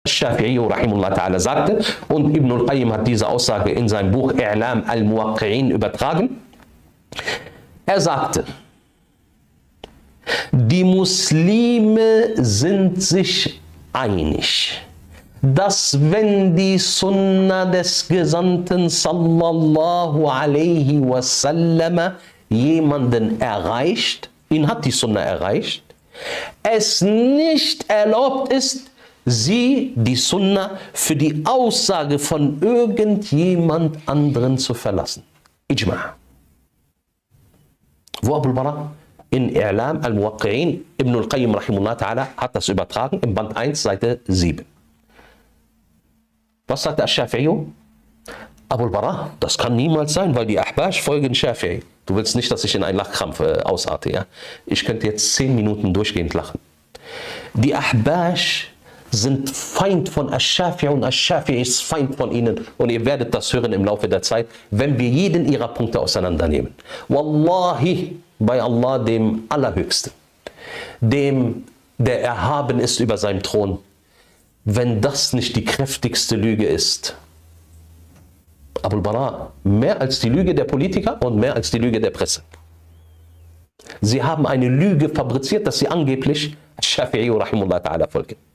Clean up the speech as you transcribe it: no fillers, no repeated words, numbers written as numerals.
Shafi'i rahimahullah ta'ala sagte, und Ibn al-Qayyim hat diese Aussage in seinem Buch I'lam al-Muwaqqi'in übertragen. Er sagte, die Muslime sind sich einig, dass wenn die Sunna des Gesandten sallallahu alaihi wasallam jemanden erreicht, ihn hat die Sunna erreicht, es nicht erlaubt ist, die Sunna für die Aussage von irgendjemand anderen zu verlassen. Ijma'. Wo Abu al-Bara? In I'lam al-Muwaqqi'in, Ibn al-Qayyim rahimahullah ta'ala hat das übertragen, im Band 1, Seite 7. Was sagt der Shafi'i? Abu al-Bara, das kann niemals sein, weil die Ahbash folgen Shafi'i. Du willst nicht, dass ich in einen Lachkrampf ausarte, ja? Ich könnte jetzt 10 Minuten durchgehend lachen. Die Ahbash sind Feind von Ash-Shafi'i und Ash-Shafi'i ist Feind von ihnen. Und ihr werdet das hören im Laufe der Zeit, wenn wir jeden ihrer Punkte auseinandernehmen. Wallahi, bei Allah, dem Allerhöchsten, dem, der erhaben ist über seinem Thron, wenn das nicht die kräftigste Lüge ist. Abu al-Bara, mehr als die Lüge der Politiker und mehr als die Lüge der Presse. Sie haben eine Lüge fabriziert, dass sie angeblich Shafi'i rahimahullah ta'ala folgen.